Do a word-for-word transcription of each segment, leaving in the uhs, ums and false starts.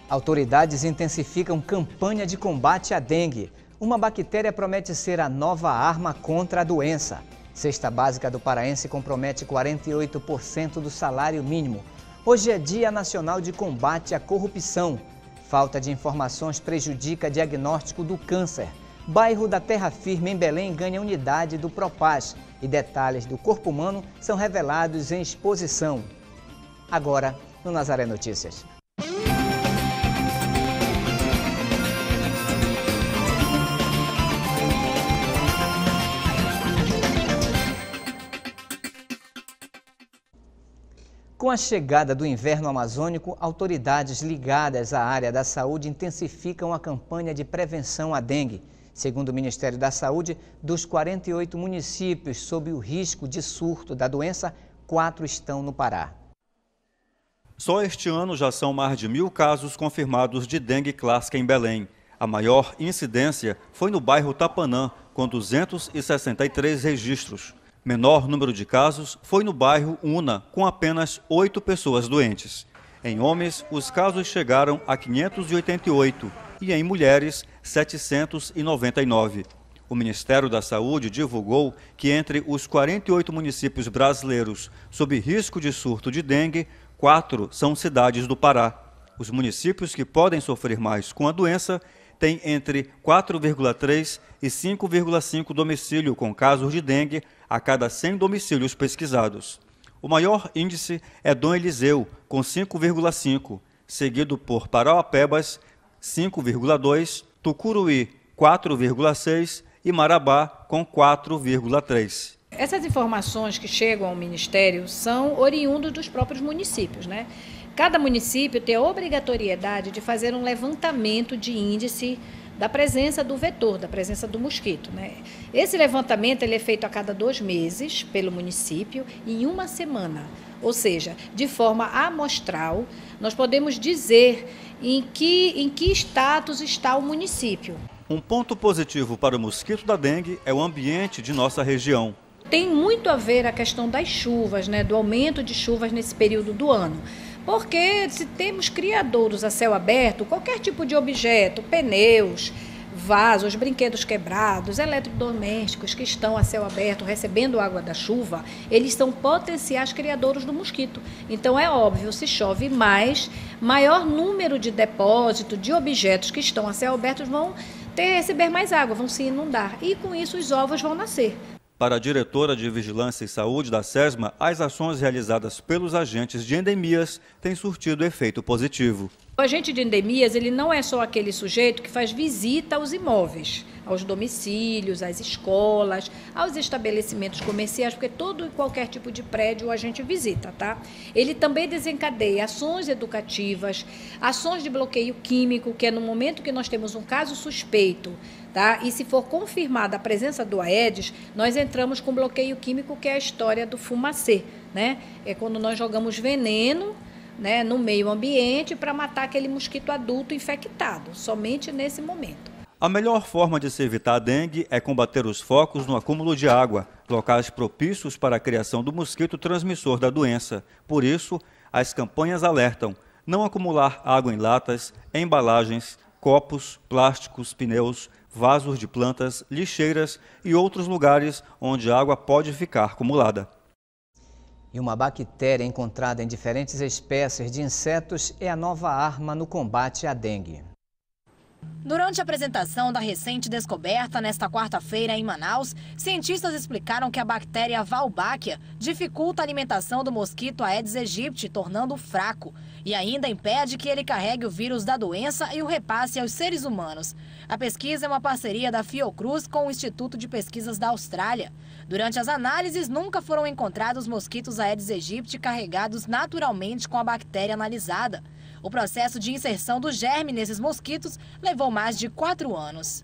Autoridades intensificam campanha de combate à dengue. Uma bactéria promete ser a nova arma contra a doença. Cesta básica do paraense compromete quarenta e oito por cento do salário mínimo. Hoje é Dia Nacional de Combate à Corrupção. Falta de informações prejudica diagnóstico do câncer. Bairro da Terra Firme, em Belém, ganha unidade do Propaz. E detalhes do corpo humano são revelados em exposição. Agora, no Nazaré Notícias. Com a chegada do inverno amazônico, autoridades ligadas à área da saúde intensificam a campanha de prevenção à dengue. Segundo o Ministério da Saúde, dos quarenta e oito municípios sob o risco de surto da doença, quatro estão no Pará. Só este ano já são mais de mil casos confirmados de dengue clássica em Belém. A maior incidência foi no bairro Tapanã, com duzentos e sessenta e três registros. Menor número de casos foi no bairro Una, com apenas oito pessoas doentes. Em homens, os casos chegaram a quinhentos e oitenta e oito e em mulheres, setecentos e noventa e nove. O Ministério da Saúde divulgou que entre os quarenta e oito municípios brasileiros sob risco de surto de dengue, quatro são cidades do Pará. Os municípios que podem sofrer mais com a doença têm entre quatro vírgula três e cinco vírgula cinco domicílio com casos de dengue a cada cem domicílios pesquisados. O maior índice é Dom Eliseu, com cinco vírgula cinco, seguido por Parauapebas, cinco vírgula dois, Tucuruí, quatro vírgula seis e Marabá, com quatro vírgula três. Essas informações que chegam ao Ministério são oriundas dos próprios municípios, né? Cada município tem a obrigatoriedade de fazer um levantamento de índice da presença do vetor, da presença do mosquito, né? Esse levantamento ele é feito a cada dois meses pelo município em uma semana, ou seja, de forma amostral, nós podemos dizer em que, em que status está o município. Um ponto positivo para o mosquito da dengue é o ambiente de nossa região. Tem muito a ver a questão das chuvas, né? Do aumento de chuvas nesse período do ano. Porque se temos criadouros a céu aberto, qualquer tipo de objeto, pneus, vasos, brinquedos quebrados, eletrodomésticos que estão a céu aberto recebendo água da chuva, eles são potenciais criadouros do mosquito. Então é óbvio, se chove mais, maior número de depósito de objetos que estão a céu aberto vão ter, receber mais água, vão se inundar e com isso os ovos vão nascer. Para a diretora de Vigilância e Saúde da SESMA, as ações realizadas pelos agentes de endemias têm surtido efeito positivo. O agente de endemias ele não é só aquele sujeito que faz visita aos imóveis, aos domicílios, às escolas, aos estabelecimentos comerciais, porque todo e qualquer tipo de prédio a gente visita, tá? Ele também desencadeia ações educativas, ações de bloqueio químico, que é no momento que nós temos um caso suspeito, tá? E se for confirmada a presença do Aedes, nós entramos com bloqueio químico, que é a história do fumacê, né? É quando nós jogamos veneno, né, no meio ambiente para matar aquele mosquito adulto infectado, somente nesse momento. A melhor forma de se evitar a dengue é combater os focos no acúmulo de água, locais propícios para a criação do mosquito transmissor da doença. Por isso, as campanhas alertam: não acumular água em latas, embalagens, copos, plásticos, pneus, vasos de plantas, lixeiras e outros lugares onde a água pode ficar acumulada. E uma bactéria encontrada em diferentes espécies de insetos é a nova arma no combate à dengue. Durante a apresentação da recente descoberta nesta quarta-feira em Manaus, cientistas explicaram que a bactéria Wolbachia dificulta a alimentação do mosquito Aedes aegypti, tornando-o fraco, e ainda impede que ele carregue o vírus da doença e o repasse aos seres humanos. A pesquisa é uma parceria da Fiocruz com o Instituto de Pesquisas da Austrália. Durante as análises, nunca foram encontrados mosquitos Aedes aegypti carregados naturalmente com a bactéria analisada. O processo de inserção do germe nesses mosquitos levou mais de quatro anos.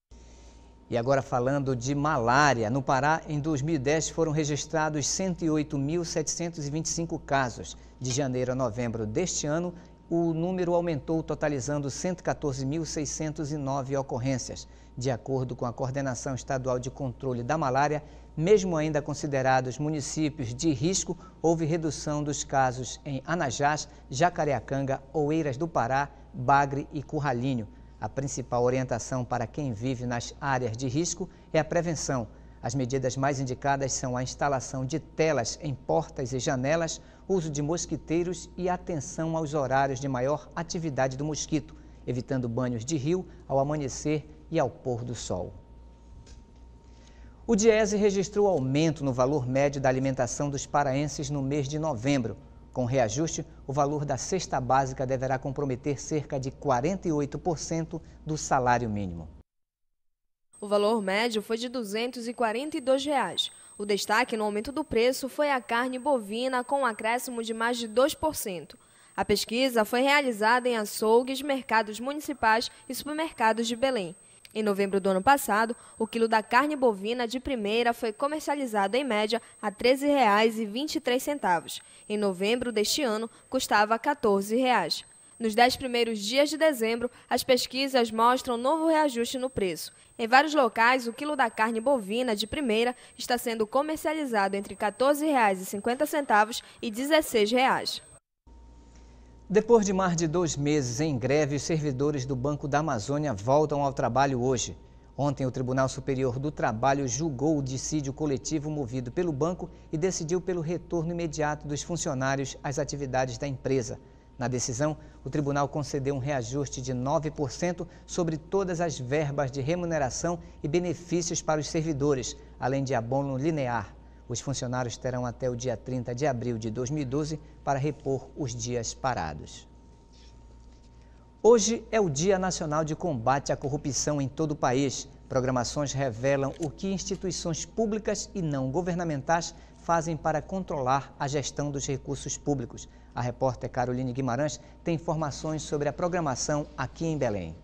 E agora falando de malária, no Pará, em dois mil e dez foram registrados cento e oito mil setecentos e vinte e cinco casos. De janeiro a novembro deste ano, o número aumentou, totalizando cento e quatorze mil seiscentas e nove ocorrências. De acordo com a Coordenação Estadual de Controle da Malária, mesmo ainda considerados municípios de risco, houve redução dos casos em Anajás, Jacareacanga, Oeiras do Pará, Bagre e Curralinho. A principal orientação para quem vive nas áreas de risco é a prevenção. As medidas mais indicadas são a instalação de telas em portas e janelas, uso de mosquiteiros e atenção aos horários de maior atividade do mosquito, evitando banhos de rio ao amanhecer e ao pôr do sol. O Diese registrou aumento no valor médio da alimentação dos paraenses no mês de novembro. Com reajuste, o valor da cesta básica deverá comprometer cerca de quarenta e oito por cento do salário mínimo. O valor médio foi de duzentos e quarenta e dois reais. O destaque no aumento do preço foi a carne bovina, com um acréscimo de mais de dois por cento. A pesquisa foi realizada em açougues, mercados municipais e supermercados de Belém. Em novembro do ano passado, o quilo da carne bovina de primeira foi comercializado em média a treze reais e vinte e três centavos. Em novembro deste ano, custava quatorze reais. Nos dez primeiros dias de dezembro, as pesquisas mostram novo reajuste no preço. Em vários locais, o quilo da carne bovina de primeira está sendo comercializado entre quatorze reais e cinquenta centavos e dezesseis reais. Depois de mais de dois meses em greve, os servidores do Banco da Amazônia voltam ao trabalho hoje. Ontem, o Tribunal Superior do Trabalho julgou o dissídio coletivo movido pelo banco e decidiu pelo retorno imediato dos funcionários às atividades da empresa. Na decisão, o tribunal concedeu um reajuste de nove por cento sobre todas as verbas de remuneração e benefícios para os servidores, além de abono linear. Os funcionários terão até o dia trinta de abril de dois mil e doze para repor os dias parados. Hoje é o Dia Nacional de Combate à Corrupção em todo o país. Programações revelam o que instituições públicas e não governamentais fazem para controlar a gestão dos recursos públicos. A repórter Caroline Guimarães tem informações sobre a programação aqui em Belém.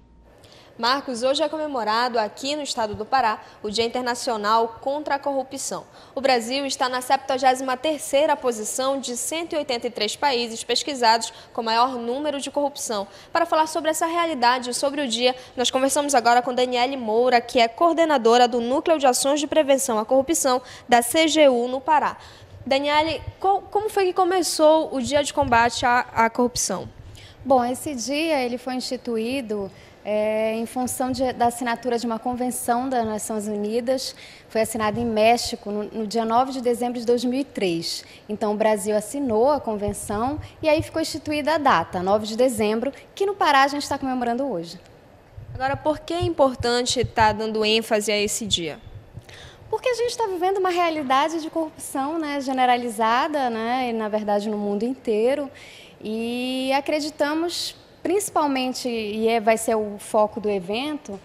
Marcos, hoje é comemorado aqui no estado do Pará o Dia Internacional contra a Corrupção. O Brasil está na septuagésima terceira posição de cento e oitenta e três países pesquisados com maior número de corrupção. Para falar sobre essa realidade e sobre o dia, nós conversamos agora com Daniele Moura, que é coordenadora do Núcleo de Ações de Prevenção à Corrupção da C G U no Pará. Daniele, como foi que começou o Dia de Combate à, à Corrupção? Bom, esse dia ele foi instituído É, em função de, da assinatura de uma convenção das Nações Unidas, foi assinada em México no, no dia nove de dezembro de dois mil e três. Então o Brasil assinou a convenção e aí ficou instituída a data, nove de dezembro, que no Pará a gente está comemorando hoje. Agora, por que é importante estar dando ênfase a esse dia? Porque a gente está vivendo uma realidade de corrupção, né, generalizada, né, e, na verdade no mundo inteiro, e acreditamos principalmente, e é, vai ser o foco do evento,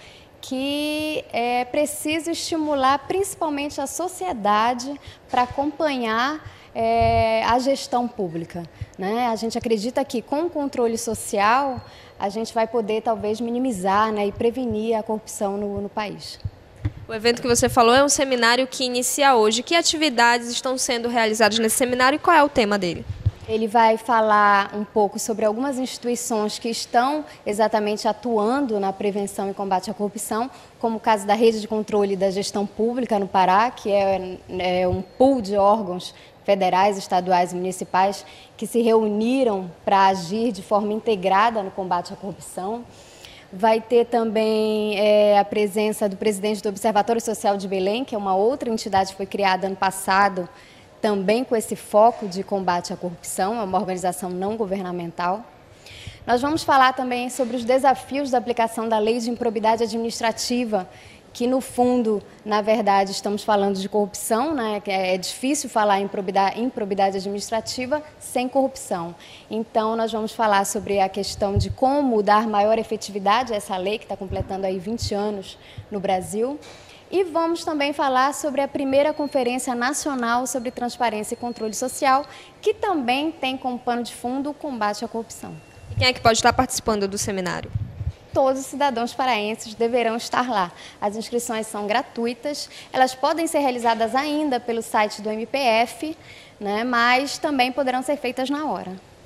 que é preciso estimular principalmente a sociedade para acompanhar é, a gestão pública, né? A gente acredita que com o controle social a gente vai poder talvez minimizar, né, e prevenir a corrupção no, no país. O evento que você falou é um seminário que inicia hoje. Que atividades estão sendo realizadas nesse seminário e qual é o tema dele? Ele vai falar um pouco sobre algumas instituições que estão exatamente atuando na prevenção e combate à corrupção, como o caso da Rede de Controle da Gestão Pública no Pará, que é, é um pool de órgãos federais, estaduais e municipais que se reuniram para agir de forma integrada no combate à corrupção. Vai ter também é, a presença do presidente do Observatório Social de Belém, que é uma outra entidade que foi criada ano passado, também com esse foco de combate à corrupção, é uma organização não governamental. Nós vamos falar também sobre os desafios da aplicação da Lei de Improbidade Administrativa, que no fundo, na verdade, estamos falando de corrupção, né? É difícil falar em improbidade, improbidade administrativa sem corrupção. Então, nós vamos falar sobre a questão de como dar maior efetividade a essa lei, que está completando aí vinte anos no Brasil. E vamos também falar sobre a primeira Conferência Nacional sobre Transparência e Controle Social, que também tem como pano de fundo o combate à corrupção. E quem é que pode estar participando do seminário? Todos os cidadãos paraenses deverão estar lá. As inscrições são gratuitas, elas podem ser realizadas ainda pelo site do M P F, né, mas também poderão ser feitas na hora.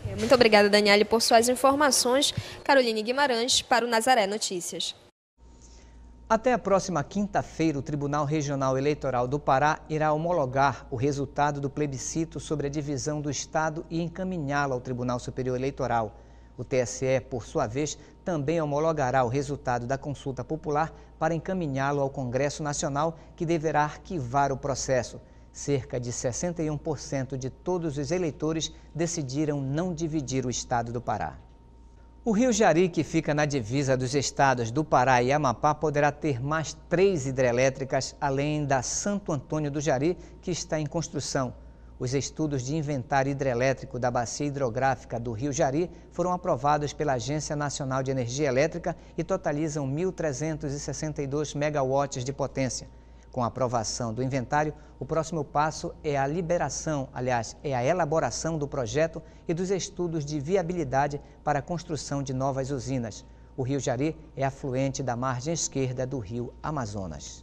Muito obrigada, Daniele, por suas informações. Caroline Guimarães, para o Nazaré Notícias. Até a próxima quinta-feira, o Tribunal Regional Eleitoral do Pará irá homologar o resultado do plebiscito sobre a divisão do Estado e encaminhá-lo ao Tribunal Superior Eleitoral. O T S E, por sua vez, também homologará o resultado da consulta popular para encaminhá-lo ao Congresso Nacional, que deverá arquivar o processo. Cerca de sessenta e um por cento de todos os eleitores decidiram não dividir o Estado do Pará. O Rio Jari, que fica na divisa dos estados do Pará e Amapá, poderá ter mais três hidrelétricas, além da Santo Antônio do Jari, que está em construção. Os estudos de inventário hidrelétrico da Bacia Hidrográfica do Rio Jari foram aprovados pela Agência Nacional de Energia Elétrica e totalizam mil trezentos e sessenta e dois megawatts de potência. Com a aprovação do inventário, o próximo passo é a liberação, aliás, é a elaboração do projeto e dos estudos de viabilidade para a construção de novas usinas. O Rio Jari é afluente da margem esquerda do rio Amazonas.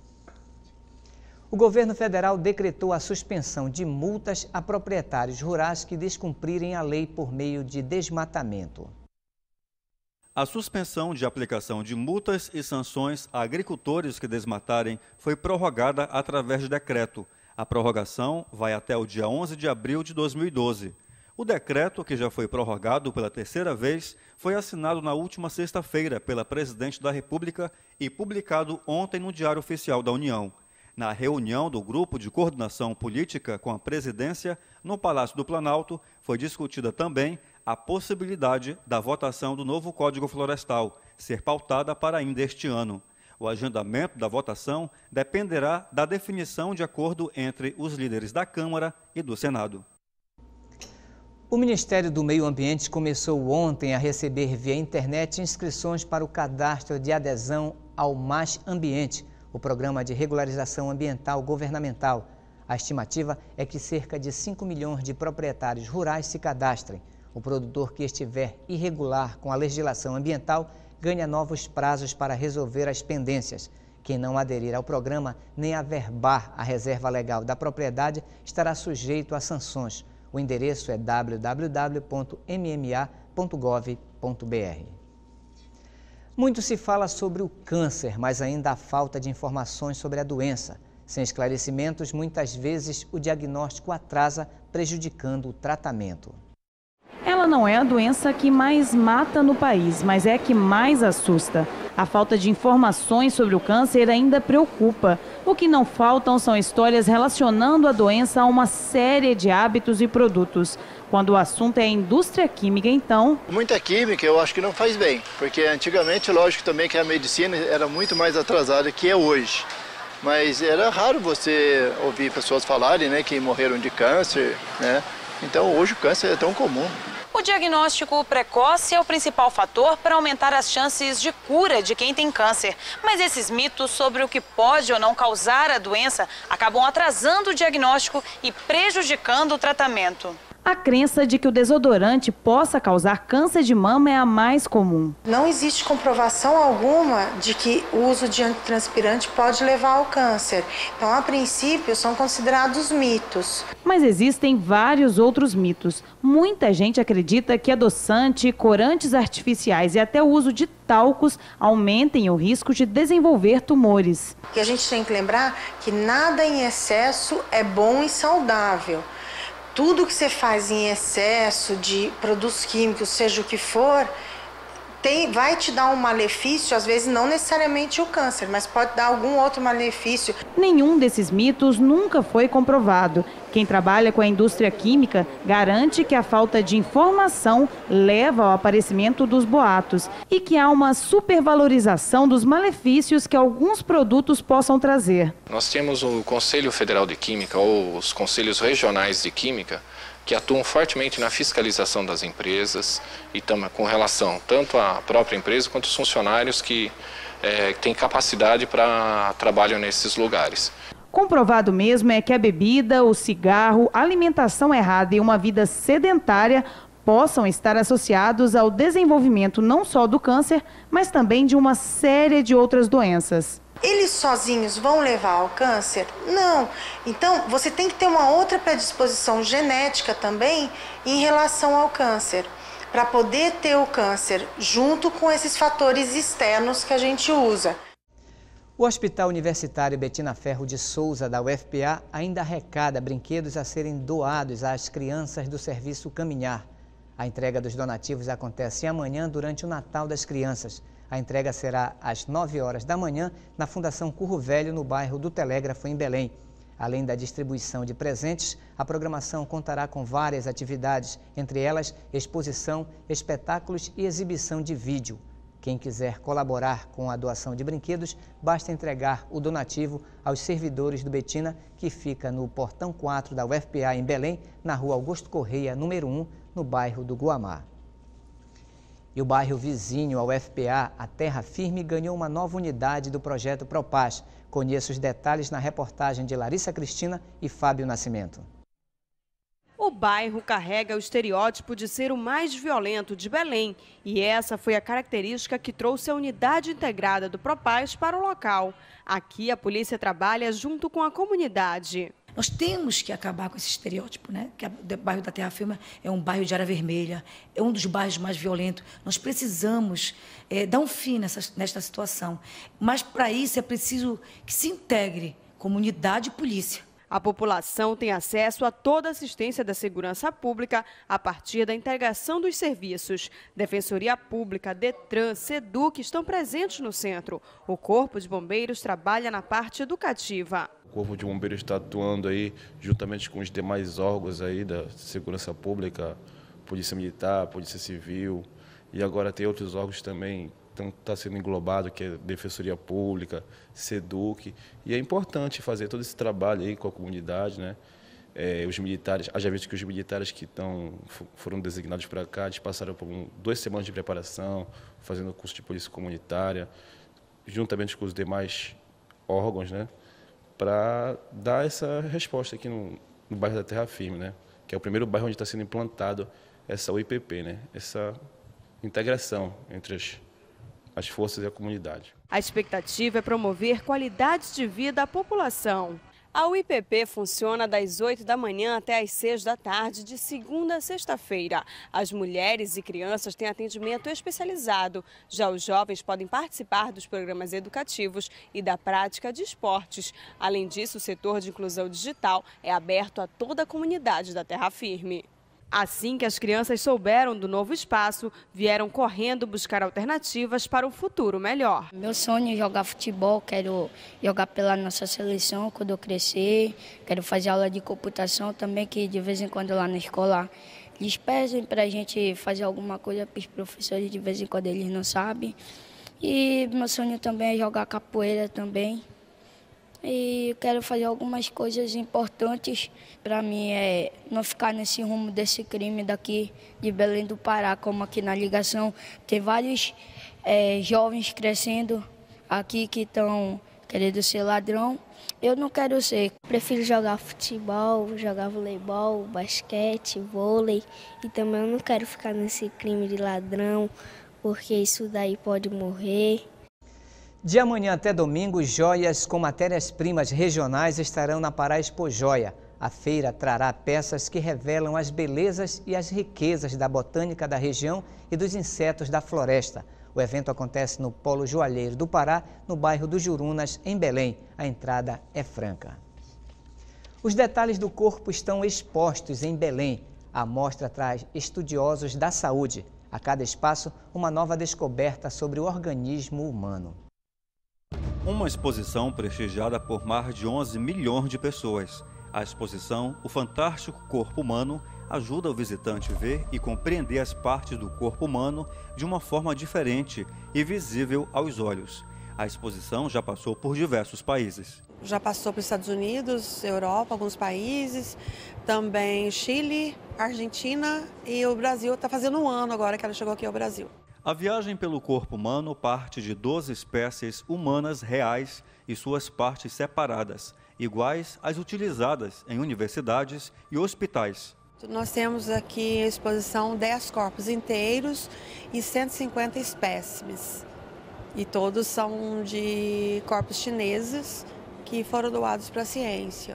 O governo federal decretou a suspensão de multas a proprietários rurais que descumprirem a lei por meio de desmatamento. A suspensão de aplicação de multas e sanções a agricultores que desmatarem foi prorrogada através de decreto. A prorrogação vai até o dia onze de abril de dois mil e doze. O decreto, que já foi prorrogado pela terceira vez, foi assinado na última sexta-feira pela Presidente da República e publicado ontem no Diário Oficial da União. Na reunião do Grupo de Coordenação Política com a Presidência, no Palácio do Planalto, foi discutida também a possibilidade da votação do novo Código Florestal ser pautada para ainda este ano. O agendamento da votação dependerá da definição de acordo entre os líderes da Câmara e do Senado. O Ministério do Meio Ambiente começou ontem a receber via internet inscrições para o cadastro de adesão ao Mais Ambiente, o programa de regularização ambiental governamental. A estimativa é que cerca de cinco milhões de proprietários rurais se cadastrem. O produtor que estiver irregular com a legislação ambiental ganha novos prazos para resolver as pendências. Quem não aderir ao programa nem averbar a reserva legal da propriedade estará sujeito a sanções. O endereço é w w w ponto m m a ponto gov ponto b r. Muito se fala sobre o câncer, mas ainda há falta de informações sobre a doença. Sem esclarecimentos, muitas vezes o diagnóstico atrasa, prejudicando o tratamento. Ela não é a doença que mais mata no país, mas é a que mais assusta. A falta de informações sobre o câncer ainda preocupa. O que não faltam são histórias relacionando a doença a uma série de hábitos e produtos. Quando o assunto é a indústria química, então... Muita química eu acho que não faz bem, porque antigamente, lógico também que a medicina era muito mais atrasada que é hoje. Mas era raro você ouvir pessoas falarem, né, que morreram de câncer, né? Então hoje o câncer é tão comum. O diagnóstico precoce é o principal fator para aumentar as chances de cura de quem tem câncer. Mas esses mitos sobre o que pode ou não causar a doença acabam atrasando o diagnóstico e prejudicando o tratamento. A crença de que o desodorante possa causar câncer de mama é a mais comum. Não existe comprovação alguma de que o uso de antitranspirante pode levar ao câncer. Então, a princípio, são considerados mitos. Mas existem vários outros mitos. Muita gente acredita que adoçante, corantes artificiais e até o uso de talcos aumentem o risco de desenvolver tumores. E a gente tem que lembrar que nada em excesso é bom e saudável. Tudo que você faz em excesso de produtos químicos, seja o que for, tem, vai te dar um malefício, às vezes não necessariamente o câncer, mas pode dar algum outro malefício. Nenhum desses mitos nunca foi comprovado. Quem trabalha com a indústria química garante que a falta de informação leva ao aparecimento dos boatos e que há uma supervalorização dos malefícios que alguns produtos possam trazer. Nós temos o Conselho Federal de Química ou os Conselhos Regionais de Química que atuam fortemente na fiscalização das empresas e tam, com relação tanto à própria empresa quanto aos funcionários que é, têm capacidade para trabalhar nesses lugares. Comprovado mesmo é que a bebida, o cigarro, a alimentação errada e uma vida sedentária possam estar associados ao desenvolvimento não só do câncer, mas também de uma série de outras doenças. Eles sozinhos vão levar ao câncer? Não. Então, você tem que ter uma outra predisposição genética também em relação ao câncer. para poder ter o câncer, junto com esses fatores externos que a gente usa. O Hospital Universitário Betina Ferro de Souza, da U F P A, ainda arrecada brinquedos a serem doados às crianças do serviço Caminhar. A entrega dos donativos acontece amanhã durante o Natal das Crianças. A entrega será às nove horas da manhã na Fundação Curro Velho, no bairro do Telégrafo, em Belém. Além da distribuição de presentes, a programação contará com várias atividades, entre elas exposição, espetáculos e exibição de vídeo. Quem quiser colaborar com a doação de brinquedos, basta entregar o donativo aos servidores do Betina, que fica no Portão quatro da U F P A em Belém, na rua Augusto Correia, número um, no bairro do Guamá. E o bairro vizinho ao U F P A, a Terra Firme, ganhou uma nova unidade do projeto Propaz. Conheça os detalhes na reportagem de Larissa Cristina e Fábio Nascimento. O bairro carrega o estereótipo de ser o mais violento de Belém e essa foi a característica que trouxe a unidade integrada do Propaz para o local. Aqui a polícia trabalha junto com a comunidade. Nós temos que acabar com esse estereótipo, né? Que o bairro da Terra Firme é um bairro de área vermelha, é um dos bairros mais violentos. Nós precisamos é, dar um fim nessa, nesta situação. Mas, para isso, é preciso que se integre comunidade e polícia. A população tem acesso a toda a assistência da segurança pública a partir da integração dos serviços. Defensoria Pública, Detran, Seduc estão presentes no centro. O Corpo de Bombeiros trabalha na parte educativa. O Corpo de Bombeiros está atuando aí juntamente com os demais órgãos aí da segurança pública, Polícia Militar, Polícia Civil e agora tem outros órgãos também. Então está sendo englobado, que é Defensoria Pública, Seduc, e é importante fazer todo esse trabalho aí com a comunidade, né? É, os militares, haja visto que os militares que estão, foram designados para cá, eles passaram por um, duas semanas de preparação, fazendo curso de polícia comunitária, juntamente com os demais órgãos, né? Para dar essa resposta aqui no, no bairro da Terra Firme, né? Que é o primeiro bairro onde está sendo implantado essa U I P P, né? Essa integração entre as as forças e a comunidade. A expectativa é promover qualidade de vida à população. A U I P P funciona das oito da manhã até às seis da tarde, de segunda a sexta-feira. As mulheres e crianças têm atendimento especializado. Já os jovens podem participar dos programas educativos e da prática de esportes. Além disso, o setor de inclusão digital é aberto a toda a comunidade da Terra Firme. Assim que as crianças souberam do novo espaço, vieram correndo buscar alternativas para um futuro melhor. Meu sonho é jogar futebol, quero jogar pela nossa seleção quando eu crescer, quero fazer aula de computação também, que de vez em quando lá na escola eles pedem para a gente fazer alguma coisa para os professores, de vez em quando eles não sabem. E meu sonho também é jogar capoeira também. E quero fazer algumas coisas importantes para mim, é não ficar nesse rumo desse crime daqui de Belém do Pará, como aqui na ligação. Tem vários é, jovens crescendo aqui que estão querendo ser ladrão. Eu não quero ser. Prefiro jogar futebol, jogar voleibol, basquete, vôlei. E também eu não quero ficar nesse crime de ladrão, porque isso daí pode morrer. De amanhã até domingo, joias com matérias-primas regionais estarão na Pará Expo Joia. A feira trará peças que revelam as belezas e as riquezas da botânica da região e dos insetos da floresta. O evento acontece no Polo Joalheiro do Pará, no bairro do Jurunas, em Belém. A entrada é franca. Os detalhes do corpo estão expostos em Belém. A mostra traz estudiosos da saúde. A cada espaço, uma nova descoberta sobre o organismo humano. Uma exposição prestigiada por mais de onze milhões de pessoas. A exposição O Fantástico Corpo Humano ajuda o visitante a ver e compreender as partes do corpo humano de uma forma diferente e visível aos olhos. A exposição já passou por diversos países. Já passou para os Estados Unidos, Europa, alguns países, também Chile, Argentina e o Brasil está fazendo um ano agora que ela chegou aqui ao Brasil. A viagem pelo corpo humano parte de doze espécies humanas reais e suas partes separadas, iguais às utilizadas em universidades e hospitais. Nós temos aqui à exposição dez corpos inteiros e cento e cinquenta espécimes. E todos são de corpos chineses que foram doados para a ciência.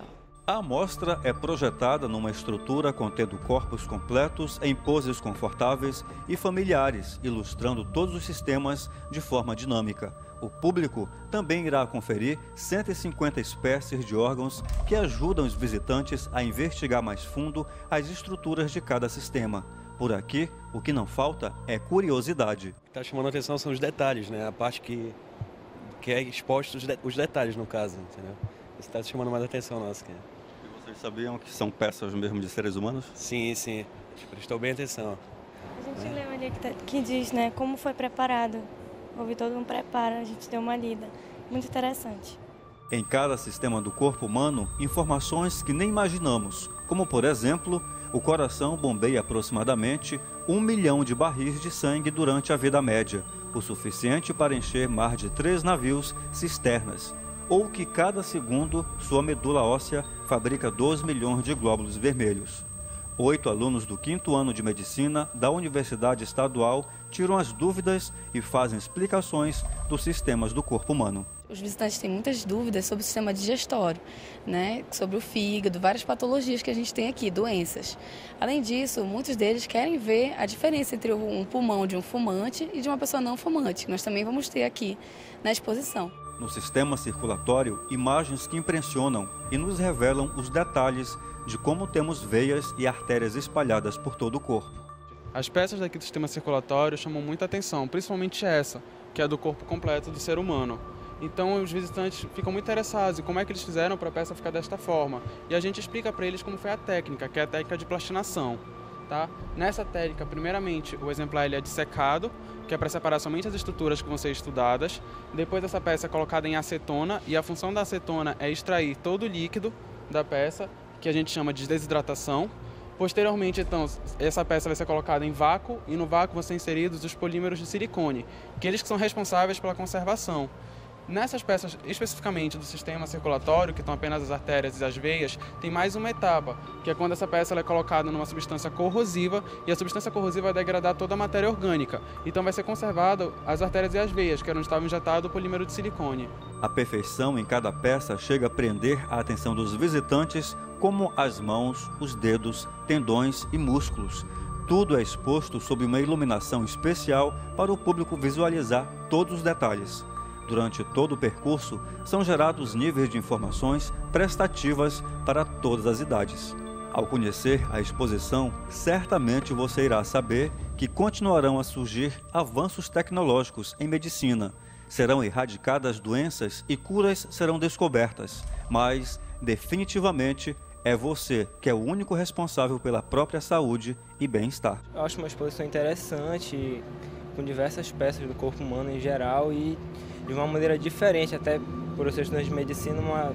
A amostra é projetada numa estrutura contendo corpos completos em poses confortáveis e familiares, ilustrando todos os sistemas de forma dinâmica. O público também irá conferir cento e cinquenta espécies de órgãos que ajudam os visitantes a investigar mais fundo as estruturas de cada sistema. Por aqui, o que não falta é curiosidade. O que está chamando a atenção são os detalhes, né? A parte que, que é exposto, os, de, os detalhes no caso, entendeu? Isso está chamando mais a atenção nossa. Cara. E vocês sabiam que são peças mesmo de seres humanos? Sim, sim. Prestou bem atenção. A gente é. leu ali que, tá, que diz, né, como foi preparado. Houve todo um preparo, a gente deu uma lida. Muito interessante. Em cada sistema do corpo humano, informações que nem imaginamos, como por exemplo, o coração bombeia aproximadamente um milhão de barris de sangue durante a vida média, o suficiente para encher mais de três navios cisternas, ou que cada segundo sua medula óssea fabrica dois milhões de glóbulos vermelhos. Oito alunos do quinto ano de medicina da Universidade Estadual tiram as dúvidas e fazem explicações dos sistemas do corpo humano. Os visitantes têm muitas dúvidas sobre o sistema digestório, né? Sobre o fígado, várias patologias que a gente tem aqui, doenças. Além disso, muitos deles querem ver a diferença entre um pulmão de um fumante e de uma pessoa não fumante, que nós também vamos ter aqui na exposição. No sistema circulatório, imagens que impressionam e nos revelam os detalhes de como temos veias e artérias espalhadas por todo o corpo. As peças daqui do sistema circulatório chamam muita atenção, principalmente essa, que é a do corpo completo do ser humano. Então os visitantes ficam muito interessados em como é que eles fizeram para a peça ficar desta forma. E a gente explica para eles como foi a técnica, que é a técnica de plastinação. Tá? Nessa técnica, primeiramente, o exemplar ele é dissecado, que é para separar somente as estruturas que vão ser estudadas. Depois essa peça é colocada em acetona e a função da acetona é extrair todo o líquido da peça, que a gente chama de desidratação. Posteriormente, então, essa peça vai ser colocada em vácuo e no vácuo vão ser inseridos os polímeros de silicone, que eles que são responsáveis pela conservação. Nessas peças, especificamente do sistema circulatório, que estão apenas as artérias e as veias, tem mais uma etapa, que é quando essa peça ela é colocada numa substância corrosiva e a substância corrosiva vai degradar toda a matéria orgânica. Então vai ser conservado as artérias e as veias, que era onde estava injetado o polímero de silicone. A perfeição em cada peça chega a prender a atenção dos visitantes, como as mãos, os dedos, tendões e músculos. Tudo é exposto sob uma iluminação especial para o público visualizar todos os detalhes. Durante todo o percurso, são gerados níveis de informações prestativas para todas as idades. Ao conhecer a exposição, certamente você irá saber que continuarão a surgir avanços tecnológicos em medicina. Serão erradicadas doenças e curas serão descobertas, mas, definitivamente, é você que é o único responsável pela própria saúde e bem-estar. Eu acho uma exposição interessante, com diversas peças do corpo humano em geral e de uma maneira diferente, até por eu ser estudante de medicina, uma,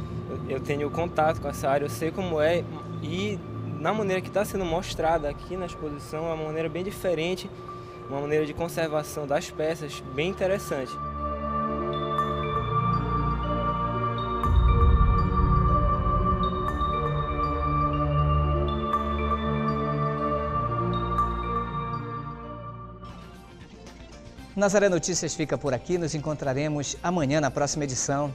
eu tenho contato com essa área, eu sei como é e na maneira que está sendo mostrada aqui na exposição é uma maneira bem diferente, uma maneira de conservação das peças bem interessante. Nazaré Notícias fica por aqui, nos encontraremos amanhã na próxima edição.